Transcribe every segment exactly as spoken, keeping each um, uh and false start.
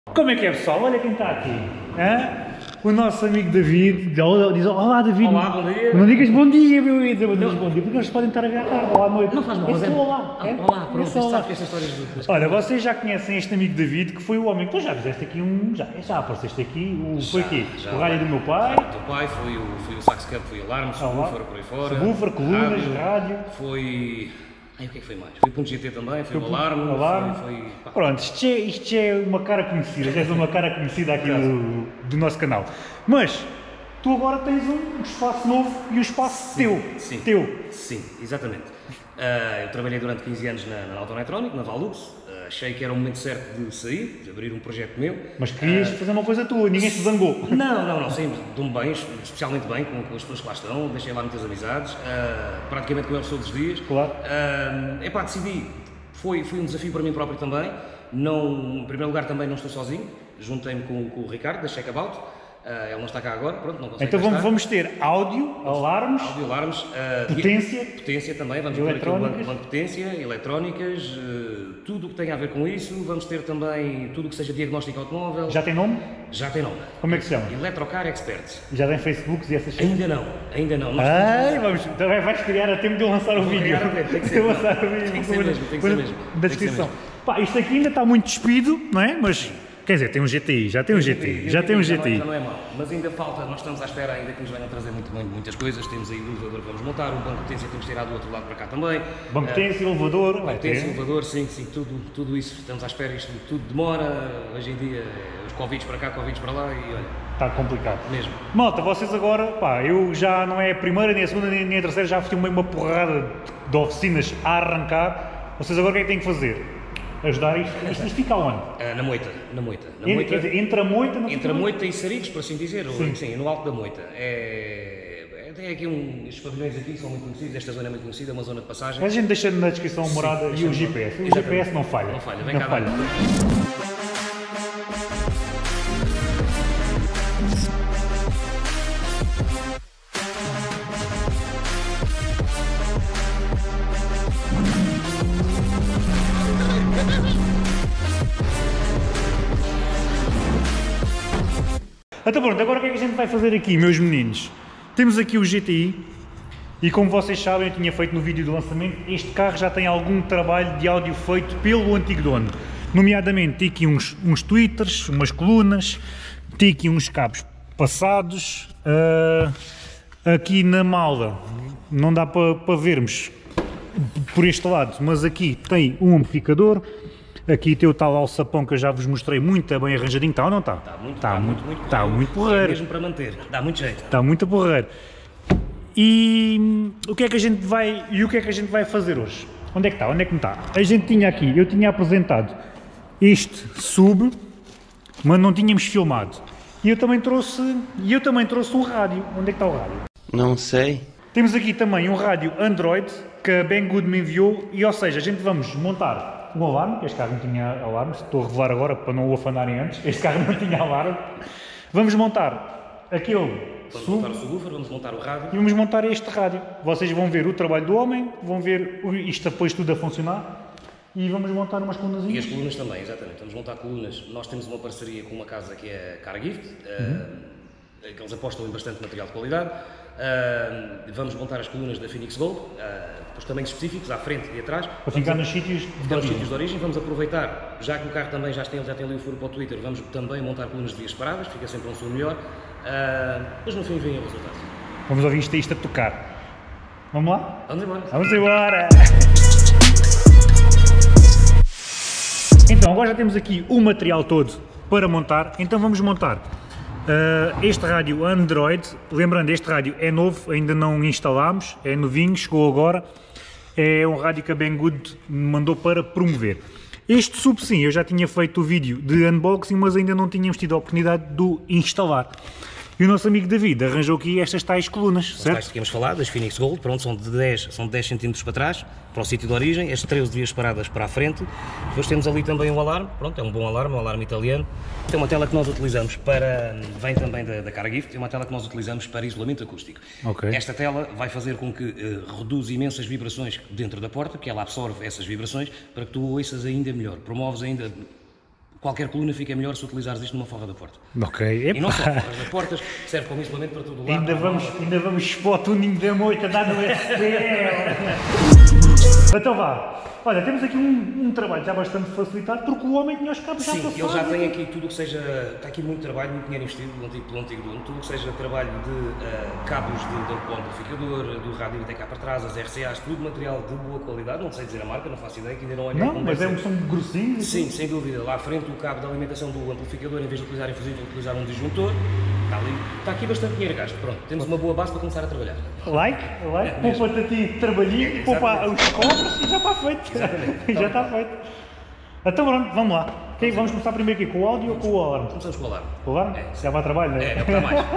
Como é que é, pessoal? Olha quem está aqui. Hã? O nosso amigo David diz: olá, David. Olá, bom dia. Não digas bom dia, meu ídolo. Não digas bom dia, porque eles podem estar a ver à tarde ou à noite. Não faz mal, mas é olá. Ah, é? olá, pronto, Esse é isto olá. sabe que estas histórias do... Olha, vocês já conhecem este amigo David, que foi o homem que tu já fizeste aqui um. Já, já apareceste aqui. O, foi aqui. já. O rádio do meu pai. O teu pai foi o, foi o sax camp, foi o alarme, subwoofer por aí fora. Subwoofer, colunas, rádio. rádio. Foi... Ai, o que é que foi mais? Foi o ponto G T também, foi o alarme. alarme. Foi, foi... Pá. Pronto, isto é, isto é uma cara conhecida, já és uma cara conhecida aqui do, do nosso canal. Mas tu agora tens um espaço novo e um espaço Sim, teu. sim. Teu. Sim, exatamente. Uh, eu trabalhei durante quinze anos na, na Autoeletrónica, na Valux. Uh, achei que era o momento certo de sair, de abrir um projeto meu. Mas querias uh, fazer uma coisa tua, ninguém se zangou. Não, não, não, saímos de um bem, especialmente bem, com, com as pessoas que lá estão, deixei lá muitas amizades, uh, praticamente com eles todos os dias. Claro. Uh, epá, decidi, foi, foi um desafio para mim próprio também. Não, em primeiro lugar também não estou sozinho, juntei-me com, com o Ricardo da Checkabout. Uh, ele não está cá agora, pronto, não consegue Então vamos, estar. vamos ter áudio, alarmes, Áudio, alarmes, uh, potência, potência também, vamos ter aqui o banco, banco de potência, eletrónicas, uh, tudo o que tem a ver com isso, vamos ter também tudo o que seja diagnóstico automóvel. já tem nome? Já tem nome. Como é que se chama? Electrocar Experts. Já tem Facebooks e essas coisas? Ainda não, ainda não. Nós Ai, vamos, também vais criar a tempo de eu lançar o Vou vídeo. criar a tempo, tem que ser, lançar o vídeo. tem que ser mesmo, tem que ser mesmo. Da Tem que ser descrição. mesmo. Pá, isto aqui ainda está muito despido, não é? Mas, quer dizer, tem um G T I, já tem um G T I, já tem um G T I. Já não é mau, mas ainda falta, nós estamos à espera ainda que nos venham trazer muito, muito, muitas coisas, temos aí o elevador que vamos montar, o banco de potência temos que tirar do outro lado para cá também. Banco de potência, elevador, vai Potência, ter. elevador, sim, sim, tudo, tudo isso, estamos à espera, isto tudo demora, hoje em dia, os Covids para cá, Covids para lá e olha. Está complicado. Mesmo. Malta, vocês agora, pá, eu já não é a primeira, nem a segunda, nem a terceira, já filmei uma porrada de oficinas a arrancar. Vocês agora o que é que têm que fazer? Ajudar isto? Isto, isto fica aonde? Uh, na moita, na moita. Na Entre, moita quer dizer, entre a moita e entre a moita e Sarigos, por assim dizer, sim. Ou, sim, no alto da moita. É, é, tem aqui um, estes pavilhões aqui são muito conhecidos, esta zona é muito conhecida, é uma zona de passagem. A gente deixa na descrição a morada Sim, e o G P S. O exatamente. G P S não falha. Não falha, vem não cá falha. dar. Então pronto, agora o que é que a gente vai fazer aqui, meus meninos? Temos aqui o G T I e como vocês sabem, eu tinha feito no vídeo do lançamento, este carro já tem algum trabalho de áudio feito pelo antigo dono. Nomeadamente, tem aqui uns, uns tweeters, umas colunas, tem aqui uns cabos passados, uh, aqui na mala, não dá para pa vermos por este lado, mas aqui tem um amplificador. Aqui tem o tal alçapão que eu já vos mostrei muito bem arranjadinho, está ou não está? Está muito, está está muito, muito, muito, está muito, muito porreiro. É mesmo para manter, dá muito jeito. Está muito a porreiro. E hum, o que é que a gente vai, e o que é que a gente vai fazer hoje? Onde é que está? Onde é que não está? A gente tinha aqui, eu tinha apresentado este sub, mas não tínhamos filmado. E eu também trouxe, e eu também trouxe um rádio. Onde é que está o rádio? Não sei. Temos aqui também um rádio Android que a Banggood me enviou e, ou seja, a gente vamos montar um alarme, este carro não tinha alarme, estou a revelar agora para não o afanarem antes, este carro não tinha alarme. Vamos montar aquele Vamos sub montar o subwoofer, vamos montar o rádio. e vamos montar este rádio. Vocês vão ver o trabalho do homem, vão ver o- isto depois tudo a funcionar e vamos montar umas E colunazinhas. as colunas também, exatamente. Vamos montar colunas. Nós temos uma parceria com uma casa que é a Cargift, Uhum. uh, que eles apostam em bastante material de qualidade. Uh, vamos montar as colunas da Phoenix Gold, uh, os tamanhos específicos, à frente e atrás. Para ficar nos sítios de Ficar nos origem. sítios de origem. Vamos aproveitar, já que o carro também já tem, já tem ali o furo para o Twitter, vamos também montar colunas de vias separadas, fica sempre um som melhor. Uh, mas no fim vem o resultado. Vamos ouvir isto, isto a tocar. Vamos lá? Vamos embora. Vamos embora! Então, agora já temos aqui o material todo para montar, então vamos montar uh, este rádio Android. Lembrando, este rádio é novo, ainda não instalámos, é novinho, chegou agora. É um rádio que a Banggood me mandou para promover. Este sub, sim, eu já tinha feito o vídeo de unboxing, mas ainda não tínhamos tido a oportunidade de o instalar. E o nosso amigo David arranjou aqui estas tais colunas, As certo? tais que tínhamos falado, das Phoenix Gold, pronto, são de dez, são de dez centímetros para trás, para o sítio de origem, as treze vias paradas para a frente. Depois temos ali também um alarme, pronto, é um bom alarme, um alarme italiano. Tem uma tela que nós utilizamos para, vem também da, da Cargift, é uma tela que nós utilizamos para isolamento acústico. Ok. Esta tela vai fazer com que uh, reduz imensas vibrações dentro da porta, que ela absorve essas vibrações, para que tu ouças ainda melhor, promoves ainda qualquer coluna fica melhor se utilizares isto numa forra da porta. Ok. E não só forras da portas, serve como isolamento para todo o lado. Ainda vamos, ainda vamos expor o tuning da moita, dar no S P L. Então vá. Olha, temos aqui um, um trabalho já bastante facilitado, porque o homem tinha os cabos já Sim, passados. ele já tem aqui tudo o que seja, está aqui muito trabalho, muito dinheiro investido pelo antigo, pelo antigo dono, tudo o que seja trabalho de uh, cabos de, de amplificador, do rádio até cá para trás, as R C As, tudo material de boa qualidade, não sei dizer a marca, não faço ideia, que ainda não olhei. Não, mas é um som grossinho. Sim, sem dúvida, lá à frente o cabo de alimentação do amplificador, em vez de utilizar infusivo, vou utilizar um disjuntor, está ali, está aqui bastante dinheiro gasto, pronto, temos uma boa base para começar a trabalhar. Like, like, é, poupa-te a ti trabalhinho, poupa os cobras e já está feito. Exatamente. Já está feito. Então pronto, vamos lá. Okay, vamos começar primeiro aqui com o áudio ou com o alarme? Começamos com o alarme. Com o alarme? É. Já vai a trabalho, não é? É, é o que dá mais.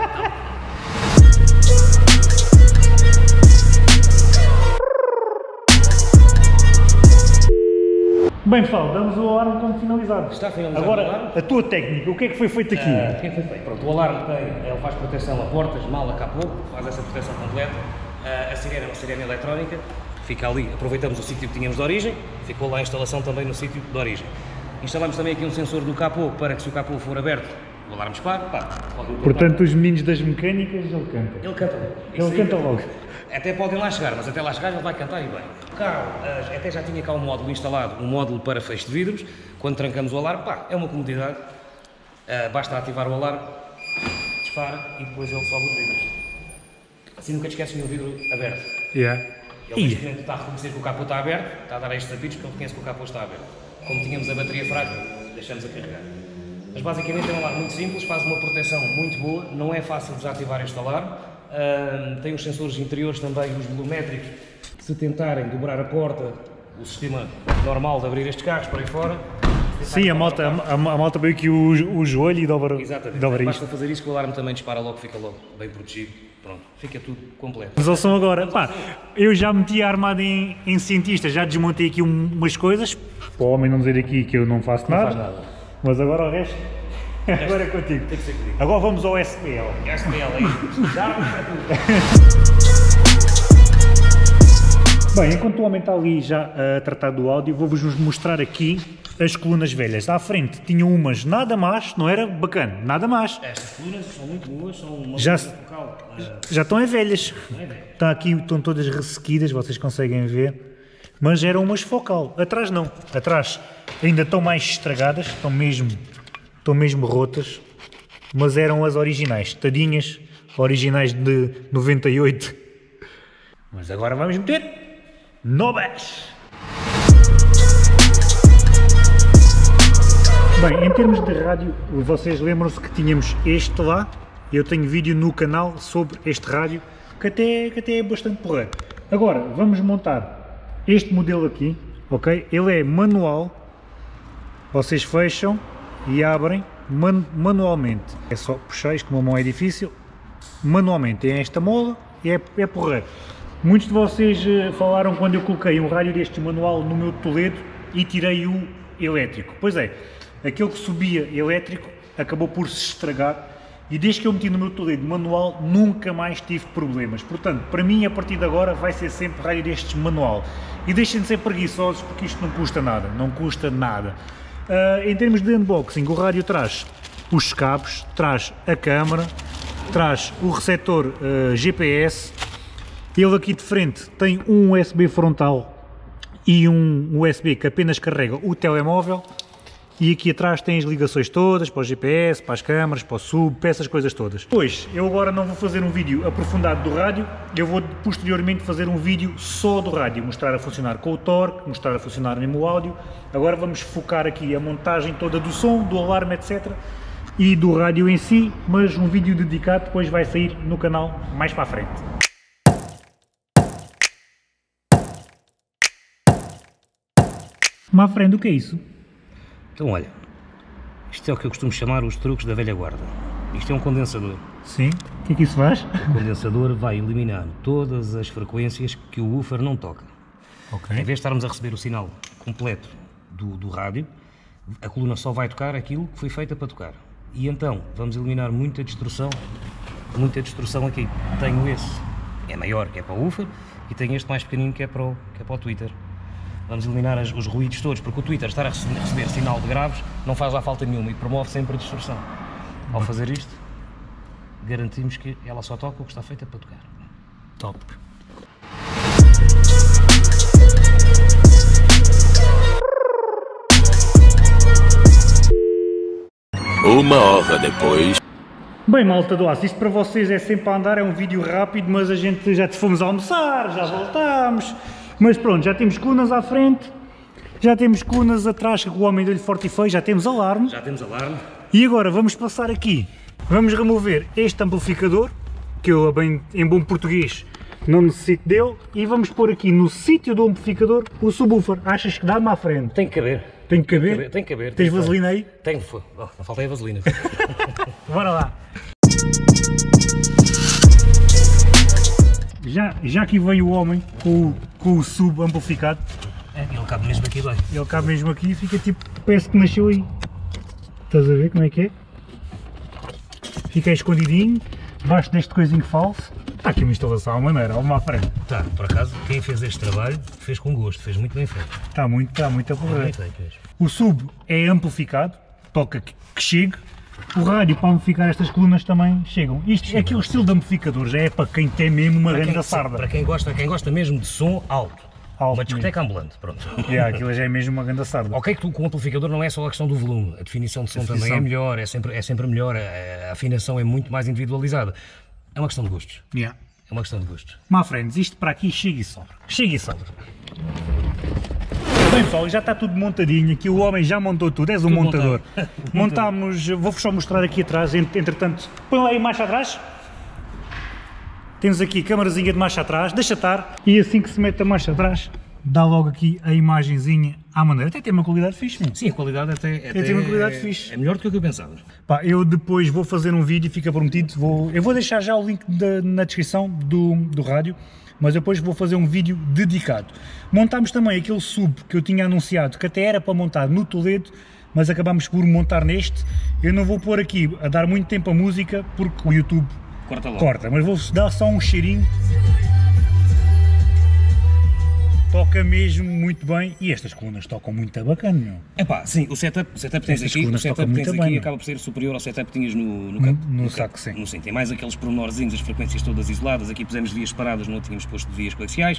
Bem pessoal, damos o alarme como finalizado. Está finalizado Agora, o alarme. a tua técnica, o que é que foi feito aqui? Uh, o que é que foi feito? Pronto, o alarme tem, ele faz proteção a portas, mala, capô, faz essa proteção completa. Uh, a sirene é uma sirene eletrónica, fica ali, aproveitamos o sítio que tínhamos de origem, ficou lá a instalação também no sítio de origem. Instalamos também aqui um sensor do capô, para que se o capô for aberto, o alarme dispare. Pá, Portanto, os meninos das mecânicas, ele canta. Ele canta logo. Ele Isso canta aí, logo. Até podem lá chegar, mas até lá chegar ele vai cantar e bem. O carro, uh, até já tinha cá um módulo instalado, um módulo para fecho de vidros. Quando trancamos o alarme, pá, é uma comodidade. Uh, basta ativar o alarme, dispara e depois ele sobe os vidros. Assim nunca te esqueces nenhum vidro aberto. Yeah. Ele neste momento está a reconhecer que o capô está aberto, está a dar estes apitos porque ele reconhece que o capô está aberto. Como tínhamos a bateria fraca, deixamos a carregar. Mas basicamente é um alarme muito simples, faz uma proteção muito boa, não é fácil desativar este alarme. Uh, tem os sensores interiores também, os volumétricos, que se tentarem dobrar a porta, o sistema normal de abrir estes carros por aí fora. Sim, a malta, a, a malta veio aqui o, o joelho e dobra, Exatamente, dobra basta isto. fazer isso que o alarme também dispara logo, fica logo bem protegido, pronto, fica tudo completo. Mas eles são agora, pá, eu já meti a armada em, em cientista, já desmontei aqui um, umas coisas, para o homem não dizer aqui que eu não faço Não nada, faz nada. Mas agora o resto, agora é contigo. Tem que ser comigo. Agora vamos ao S P L. S P L aí, já para tudo. Bem, enquanto o homem está ali já a tratar do áudio, vou-vos mostrar aqui as colunas velhas. À frente tinham umas nada más, não era bacana, nada más. Estas colunas são muito boas, são uma Já, focal. Uh, já estão é velhas. não é velho. Está aqui, estão todas ressequidas, vocês conseguem ver. Mas eram umas focal. Atrás não. Atrás ainda estão mais estragadas, estão mesmo, estão mesmo rotas. Mas eram as originais, tadinhas, originais de noventa e oito. Mas agora vamos meter novas. Bem, em termos de rádio, vocês lembram-se que tínhamos este lá. Eu tenho vídeo no canal sobre este rádio, que até, que até é bastante porreiro. Agora, vamos montar este modelo aqui, ok? Ele é manual. Vocês fecham e abrem man manualmente. É só puxar, isto com uma mão é difícil. Manualmente, tem esta mola e é, é porreiro. Muitos de vocês uh, falaram quando eu coloquei um rádio deste manual no meu Toledo e tirei o elétrico. Pois é, aquele que subia elétrico acabou por se estragar e desde que eu meti no meu Toledo manual nunca mais tive problemas. Portanto, para mim a partir de agora vai ser sempre rádio destes manual. E deixem de ser preguiçosos porque isto não custa nada, não custa nada. Uh, em termos de unboxing, o rádio traz os cabos, traz a câmara, traz o receptor uh, G P S. Ele aqui de frente tem um U S B frontal e um U S B que apenas carrega o telemóvel. E aqui atrás tem as ligações todas para o G P S, para as câmaras, para o sub, para essas coisas todas. Pois, eu agora não vou fazer um vídeo aprofundado do rádio, eu vou posteriormente fazer um vídeo só do rádio, mostrar a funcionar com o torque, mostrar a funcionar mesmo o áudio. Agora vamos focar aqui a montagem toda do som, do alarme, etcétera. E do rádio em si, mas um vídeo dedicado depois vai sair no canal mais para a frente. Má frente, o que é isso? Então olha, isto é o que eu costumo chamar os truques da velha guarda. Isto é um condensador. Sim, o que é que isso faz? O condensador vai eliminar todas as frequências que o woofer não toca. Ok. Em vez de estarmos a receber o sinal completo do, do rádio, a coluna só vai tocar aquilo que foi feita para tocar. E então vamos eliminar muita destruição, muita destruição aqui. Tenho esse, é maior, que é para o woofer, e tenho este mais pequenino que é para o, que é para o tweeter. vamos eliminar as, os ruídos todos, porque o Twitter estar a receber, receber sinal de graves não faz lá falta nenhuma e promove sempre a distorção. Ao fazer isto, garantimos que ela só toca o que está feita para tocar. Top. Uma hora depois. Bem, malta do aço, isto para vocês é sempre a andar, é um vídeo rápido, mas a gente já te fomos almoçar, já voltámos. Mas pronto, já temos colunas à frente, já temos colunas atrás que o homem deu-lhe forte e feio, já temos alarme. Já temos alarme. E agora vamos passar aqui, vamos remover este amplificador, que eu bem, em bom português não necessito dele, e vamos pôr aqui no sítio do amplificador o subwoofer. Achas que dá-me à frente? Tem que caber. Tem que caber? Tem que caber. Tens vaselina aí? Tenho, oh, não falta aí a vaselina. Bora lá. Já, já aqui vem o homem com, o- com o sub amplificado. É, ele cabe mesmo aqui bem. Ele cabe mesmo aqui e fica tipo, parece que nasceu aí. Estás a ver como é que é? Fica aí escondidinho, debaixo deste coisinho falso. Está aqui uma instalação à maneira, uma à frente. Tá, por acaso, quem fez este trabalho fez com gosto, fez muito bem feito. Está muito, está muito a Muito correr. bem feito mesmo. O sub é amplificado, toca que, que chegue. O rádio para amplificar estas colunas também chegam. Isto é aquele estilo de amplificador, já é para quem tem mesmo uma Para grande quem, sarda. para quem gosta, quem gosta mesmo de som alto. Alto Uma discoteca ambulante, pronto. Yeah, aquilo já é mesmo uma grande sarda. Ok que tu, com o amplificador não é só a questão do volume, a definição de som Definição. também é melhor, é sempre, é sempre melhor, a, a afinação é muito mais individualizada. É uma questão de gostos. Yeah. É uma questão de gostos. Má frente, isto para aqui chega e sobra. Chega e sobra. Bem pessoal, já está tudo montadinho, aqui o homem já montou tudo, és um Tudo montador. montado. Montámos, vou-vos só mostrar aqui atrás, ent- entretanto, põe lá aí marcha atrás. Temos aqui a câmarazinha de marcha atrás, deixa estar, e assim que se mete a marcha atrás, dá logo aqui a imagenzinha à maneira. Até tem uma qualidade fixe, mesmo. Sim, a qualidade até, até tem uma qualidade é, fixe. é melhor do que o que eu pensava. Pá, eu depois vou fazer um vídeo, fica prometido, vou, eu vou deixar já o link da- na descrição do, do rádio, mas depois vou fazer um vídeo dedicado. Montámos também aquele sub que eu tinha anunciado, que até era para montar no Toledo, mas acabámos por montar neste. Eu não vou pôr aqui a dar muito tempo a música, porque o YouTube Corta logo. corta, mas vou dar só um cheirinho. Toca mesmo muito bem, e estas colunas tocam muito bacana, meu. Epá, sim, o setup, o setup que tens Estas aqui, o colunas setup tocam que tens muito aqui bem, acaba por ser superior ao setup que tinhas no, no, No- campo. no No saco, campo. sim. No, sim. Tem mais aqueles pormenorzinhos, as frequências todas isoladas, aqui pusemos vias paradas, não tínhamos posto vias coaxiais.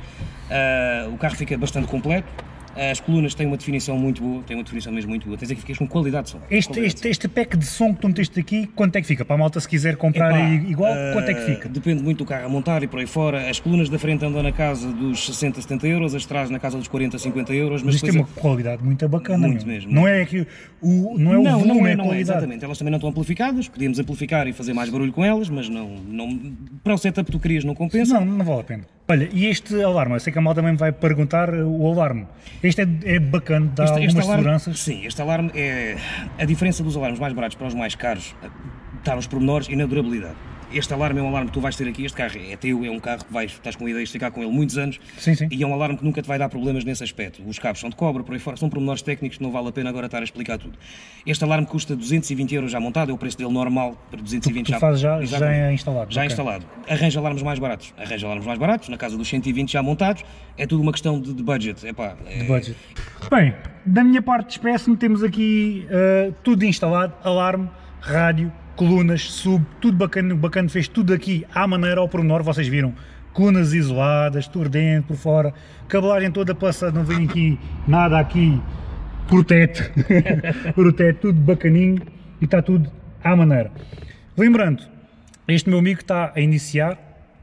Ah, o carro fica bastante completo, as colunas têm uma definição muito boa, têm uma definição mesmo muito boa, tens aqui ficas com qualidade de som. Este, Qualidade este, este pack de som que tu meteste aqui, quanto é que fica? Para a malta se quiser comprar Epá, aí igual, ah, quanto é que fica? Depende muito do carro a montar e por aí fora. As colunas da frente andam na casa dos sessenta, setenta euros, as de trás na casa dos quarenta, cinquenta euros. Mas Mas isto tem depois uma qualidade muito bacana, Muito meu. mesmo, Não muito. é que o não é o não, volume, não é é, a não é, qualidade. exatamente. Elas também não estão amplificadas, podíamos amplificar e fazer mais barulho com elas, mas não, não para o setup que tu querias não compensa. Não, não vale a pena. Olha, e este alarme, eu sei que a malta também vai perguntar uh, o alarme. Este é, é bacana, dá Este- este algumas alarme- seguranças. Sim, este alarme é a diferença dos alarmes mais baratos para os mais caros, está nos pormenores e na durabilidade. Este alarme é um alarme que tu vais ter aqui, este carro é teu, é um carro que vais, estás com a ideia de ficar com ele muitos anos. Sim, sim. E é um alarme que nunca te vai dar problemas nesse aspecto. Os cabos são de cobre, por aí fora, são pormenores técnicos que não vale a pena agora estar a explicar tudo. Este alarme custa duzentos e vinte euros já montado, é o preço dele normal, para duzentos e vinte Tu já, fazes já, já exatamente. é instalado. Já ok. instalado. Arranja alarmes mais baratos. Arranja alarmes mais baratos, na casa dos cento e vinte já montados. É tudo uma questão de, de budget. Epá, é, De budget. Bem, da minha parte despeço-me, temos aqui uh, tudo instalado, alarme, rádio, colunas, sub, tudo bacana, bacana, fez tudo aqui à maneira, ao pormenor, vocês viram, colunas isoladas, por dentro, por fora, cabelagem toda passada, não vem aqui nada aqui por teto, por teto, tudo bacaninho e está tudo à maneira. Lembrando, este meu amigo está a iniciar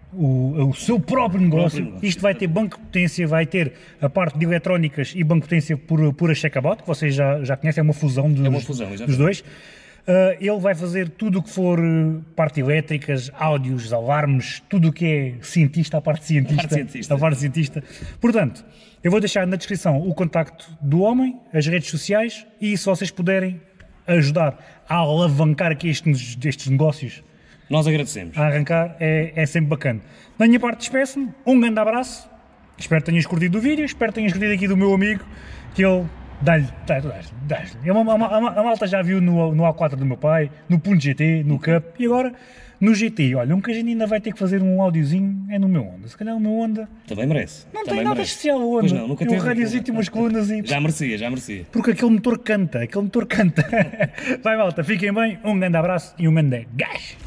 o, o seu próprio negócio. negócio. Isto vai ter banco de potência, vai ter a parte de eletrónicas e banco de potência por, por a Checkabout, que vocês já, já conhecem, é uma fusão dos, É uma fusão, exatamente. dos dois. Uh, ele vai fazer tudo o que for uh, parte elétricas, áudios, alarmes, tudo o que é cientista, a parte cientista, A parte cientista. a parte cientista. Portanto, eu vou deixar na descrição o contacto do homem, as redes sociais e se vocês puderem ajudar a alavancar aqui estes, estes negócios, Nós agradecemos. a arrancar, é, é sempre bacana. Da minha parte, despeço-me, um grande abraço, espero que tenhas curtido o vídeo, espero que tenhas curtido aqui do meu amigo, que ele Dá-lhe, dá-lhe, dá-lhe. A, a, a, a malta já viu no, no A quatro do meu pai, no Punto G T, no Cup e agora no G T. Olha, um que a gente ainda vai ter que fazer um áudiozinho é no meu Honda. Se calhar o meu Honda Também merece. não Também tem nada merece. especial o Honda. Pois não, nunca tem um teve. radiozito e umas colunas e... Já merecia, já merecia. Porque aquele motor canta, aquele motor canta. Vai malta, fiquem bem, um grande abraço e um grande gás.